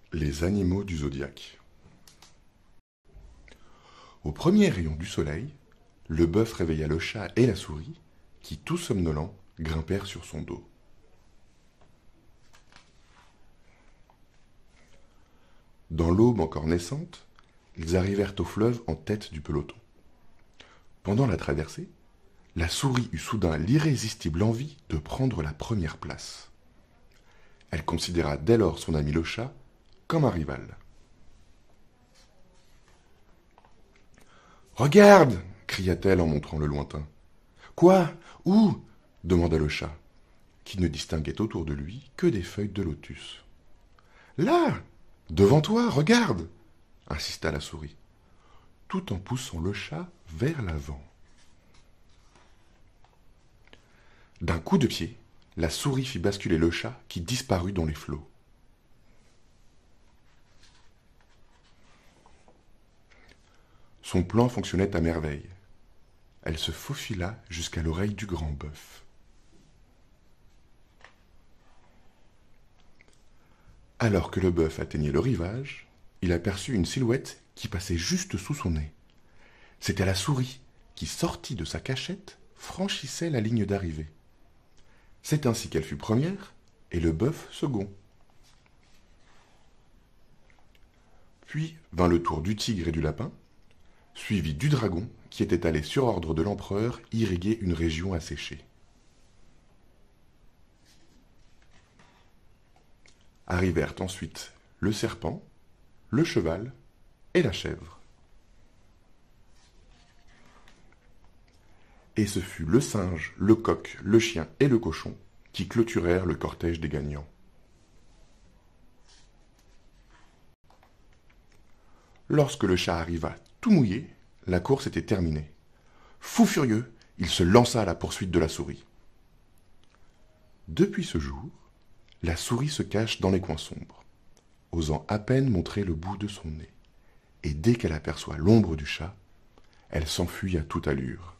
Les animaux du zodiaque. Au premier rayon du soleil, le bœuf réveilla le chat et la souris, qui, tout somnolents, grimpèrent sur son dos. Dans l'aube encore naissante, ils arrivèrent au fleuve en tête du peloton. Pendant la traversée, la souris eut soudain l'irrésistible envie de prendre la première place. Elle considéra dès lors son ami le chat comme un rival. « Regarde !» cria-t-elle en montrant le lointain. « Quoi ? Où ?» demanda le chat, qui ne distinguait autour de lui que des feuilles de lotus. « Là ! Devant toi, regarde !» insista la souris, tout en poussant le chat vers l'avant. D'un coup de pied, la souris fit basculer le chat qui disparut dans les flots. Son plan fonctionnait à merveille. Elle se faufila jusqu'à l'oreille du grand bœuf. Alors que le bœuf atteignait le rivage, il aperçut une silhouette qui passait juste sous son nez. C'était la souris qui, sortie de sa cachette, franchissait la ligne d'arrivée. C'est ainsi qu'elle fut première et le bœuf second. Puis vint le tour du tigre et du lapin, suivi du dragon qui était allé sur ordre de l'empereur irriguer une région asséchée. Arrivèrent ensuite le serpent, le cheval et la chèvre. Et ce fut le singe, le coq, le chien et le cochon qui clôturèrent le cortège des gagnants. Lorsque le chat arriva tout mouillé, la course était terminée. Fou furieux, il se lança à la poursuite de la souris. Depuis ce jour, la souris se cache dans les coins sombres, osant à peine montrer le bout de son nez. Et dès qu'elle aperçoit l'ombre du chat, elle s'enfuit à toute allure.